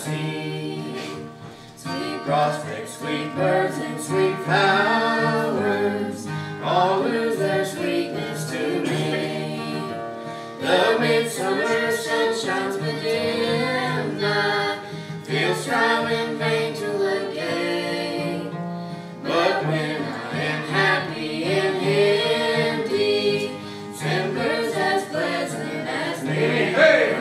see. Sweet prospects, sweet birds, and sweet flowers all lose their sweetness to me. The midsummer sun shines within the fields, striving vain to look gay. But when I am happy and empty, December's as pleasant as May.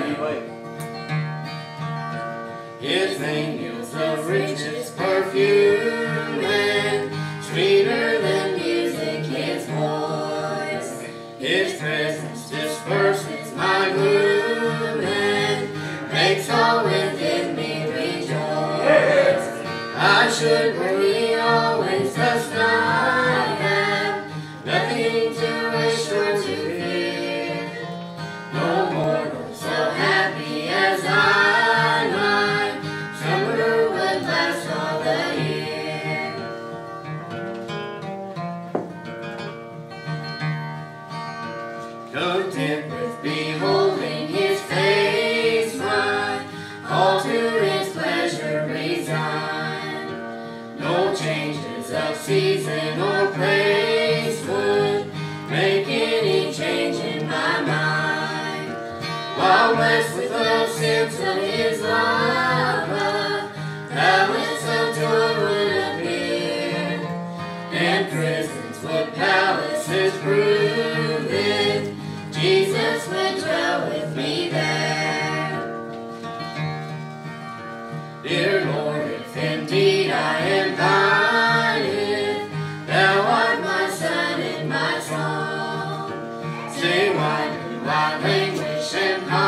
His name yields the richest perfume, and sweeter than music his voice. His presence disperses my gloom and makes all within me rejoice. I should worry always, thus I have nothing to wish or to fear. No mortal so happy as I, my summer would last all the year. Content with beholding his face, my all to his pleasure resign. No changes of season or place would make any change in my mind. While blessed with the sense of his love, a palace of joy would appear, and prisons would palaces prove it. Jesus would dwell with me there. Dear Lord, if indeed I am thine, if thou art my sun and my song, say why do I languish and pine?